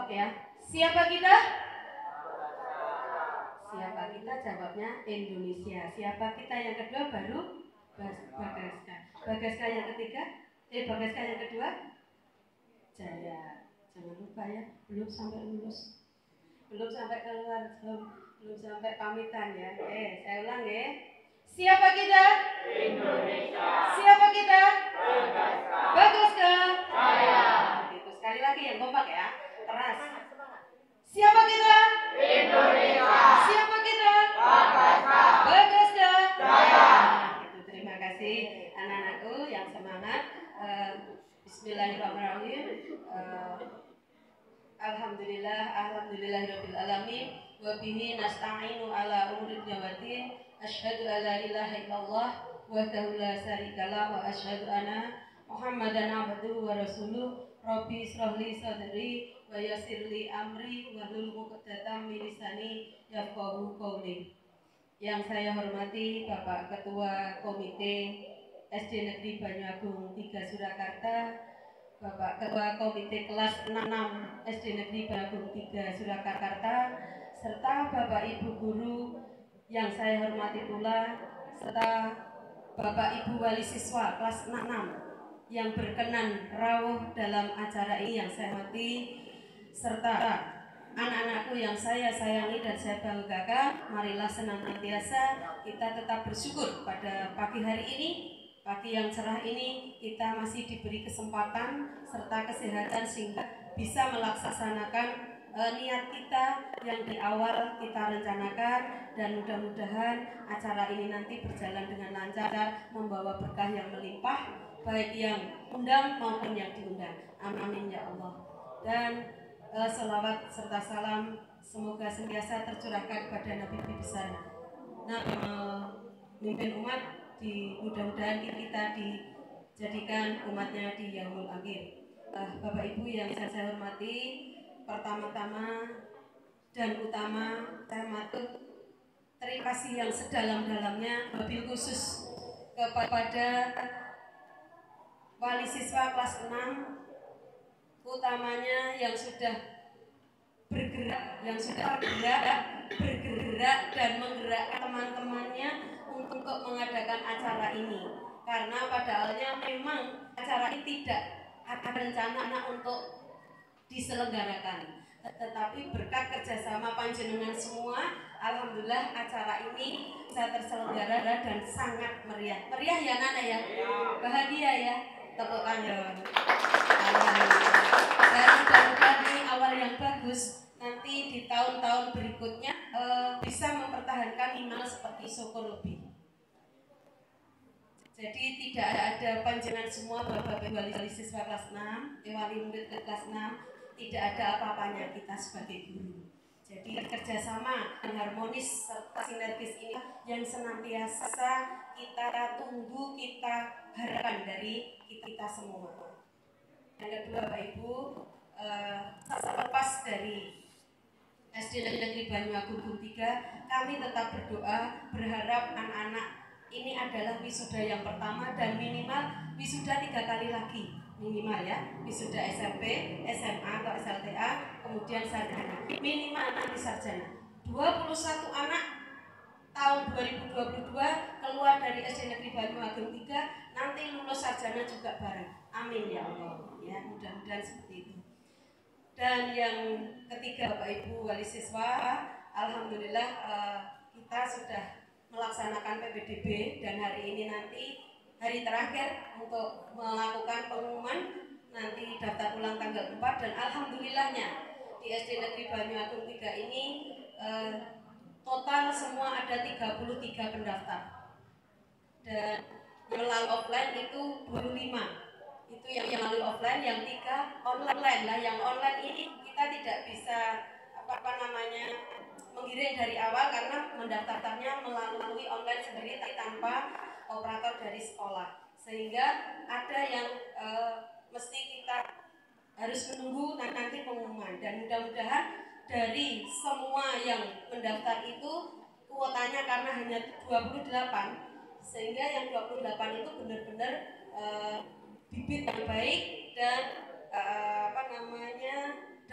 kelompok ya. Siapa kita? Siapa kita? Jawabnya Indonesia. Siapa kita yang kedua? Baru Bagaska. Bagaska yang ketiga? Bagaska yang kedua? Jaya. Jangan lupa ya, belum sampai lulus, belum sampai keluar, belum sampai pamitan ya. Saya ulang ya. Siapa kita? Indonesia. Siapa kita? Bagaska. Bagaska. Jaya. Gitu. Sekali lagi yang kompak ya, keras. Siapa kita? Indonesia. Siapa kita? Bagaska. Bagaska. Jaya. Gitu. Terima kasih anak-anakku yang semangat. Bismillahirrahmanirrahim. Alhamdulillahirabbil alamin wa bihi nasta'inu ala umuri dunya. Asyhadu an la ilaha illallah wahdahu la syarikalah wa asyhadu anna Muhammadan abduhu wa rasuluh. Rabbi ishrah li sadri wa yassir li amri wahlul 'uqdatam min lisani yafqahu qawli. Yang saya hormati Bapak Ketua Komite SD Negeri Banyuagung 3 Surakarta, Bapak Ketua Komite Kelas 6 SD Negeri Banyuagung 3 Surakarta, serta Bapak Ibu Guru yang saya hormati pula, serta Bapak Ibu Wali Siswa kelas 6 yang berkenan rawuh dalam acara ini yang saya hormati, serta anak-anakku yang saya sayangi dan saya banggakan. Marilah senantiasa kita tetap bersyukur pada pagi hari ini, pagi yang cerah ini, kita masih diberi kesempatan serta kesehatan sehingga bisa melaksanakan niat kita yang di awal kita rencanakan, dan mudah-mudahan acara ini nanti berjalan dengan lancar, membawa berkah yang melimpah, baik yang undang maupun yang diundang. Amin ya Allah. Dan selawat serta salam semoga senantiasa tercurahkan kepada Nabi besar, Nabi memimpin umat, mudah-mudahan kita dijadikan umatnya di yaumul akhir. Bapak Ibu yang saya hormati, pertama-tama dan utama saya matur terima kasih yang sedalam-dalamnya, wabil khusus kepada wali siswa kelas 6, utamanya yang sudah bergerak dan menggerakkan teman-temannya untuk mengadakan acara ini. Karena pada awalnya memang acara ini tidak ada rencana untuk diselenggarakan, tetapi berkat kerjasama panjenengan semua, alhamdulillah acara ini bisa terselenggara dan sangat meriah. Meriah ya Nana ya? Bahagia ya? Tepuk tangan. Dan mudah-mudahan ini awal yang bagus, nanti di tahun-tahun berikutnya bisa mempertahankan minimal seperti syukur lebih. Jadi tidak ada panjenengan semua Bapak wali siswa kelas 6, wali murid kelas 6, tidak ada apa-apanya kita sebagai guru. Jadi kerjasama yang harmonis serta sinergis ini yang senantiasa kita tunggu, kita harapkan dari kita semua. Yang kedua Bapak Ibu, selepas dari SD Negeri Banyuagung 3, kami tetap berdoa, berharap anak-anak ini adalah wisuda yang pertama dan minimal wisuda 3 kali lagi, minimal ya, wisuda SMP, SMA atau SLTA, kemudian sarjana, minimal nanti sarjana. 21 anak tahun 2022 keluar dari SD Negeri Banyuagung 3, nanti lulus sarjana juga bareng. Amin ya Allah. Ya, mudah-mudahan seperti itu. Dan yang ketiga Bapak Ibu wali siswa, alhamdulillah kita sudah melaksanakan PPDB dan hari ini nanti hari terakhir untuk melakukan pengumuman nanti daftar ulang tanggal 4, dan alhamdulillahnya di SD Negeri Banyuagung 3 ini total semua ada 33 pendaftar, dan melalui offline itu 25. Itu yang melalui offline, yang 3 online lah. Yang online ini kita tidak bisa mengirim dari awal karena mendaftarnya melalui online sendiri tanpa operator dari sekolah, sehingga ada yang mesti kita harus menunggu nanti pengumuman. Dan mudah-mudahan dari semua yang mendaftar itu kuotanya karena hanya 28, sehingga yang 28 itu benar-benar bibit yang baik dan dapat ulang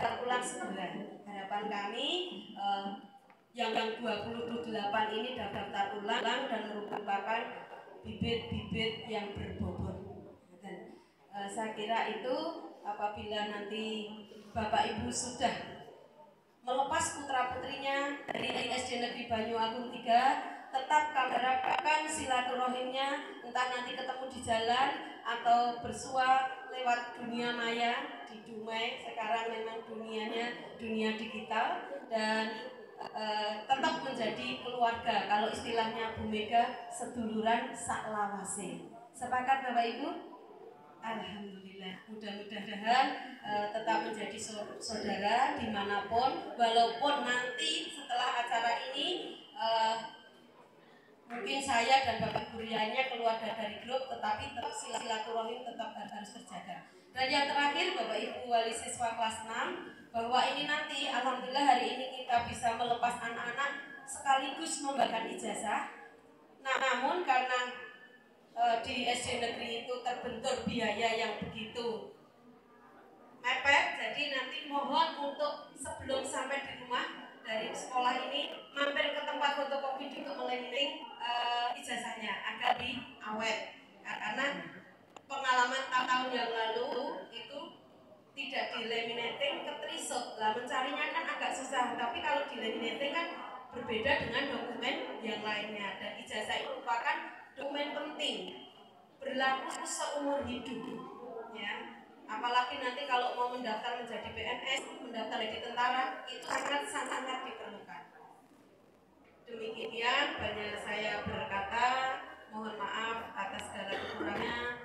segera. Harapan kami yang 28 ini daftar ulang dan merupakan bibit-bibit yang berbobot. Dan saya kira itu apabila nanti Bapak Ibu sudah melepas putra-putrinya dari SD Negeri Banyu Agung 3, tetap kami harapkan silaturahimnya entah nanti ketemu di jalan atau bersua lewat dunia maya di Dumai. Sekarang memang dunianya dunia digital dan tetap menjadi keluarga. Kalau istilahnya Bu Mega, seduluran saklawase. Sepakat Bapak Ibu? Alhamdulillah, mudah-mudahan tetap menjadi saudara dimanapun, walaupun nanti setelah acara ini mungkin saya dan Bapak Guriannya keluar dari grup, tetapi tetap silaturahim tetap harus terjaga. Dan yang terakhir Bapak Ibu wali siswa kelas 6, bahwa ini nanti alhamdulillah hari ini kita bisa melepas anak-anak sekaligus membagikan ijazah. Namun karena di SD negeri itu terbentur biaya yang begitu mepet, jadi nanti mohon untuk sebelum sampai di rumah dari sekolah ini mampir ke tempat fotokopi untuk melaminating ijazahnya agar diawet, karena pengalaman tahun yang lalu itu tidak di laminating, ketrisut lah, mencarinya kan agak susah. Tapi kalau di laminating kan berbeda dengan dokumen yang lainnya, dan ijazah itu merupakan dokumen penting, berlaku seumur hidup, ya. Apalagi nanti kalau mau mendaftar menjadi PNS, mendaftar jadi tentara, itu sangat diperlukan. Demikian banyak saya berkata, mohon maaf atas segala kekurangannya.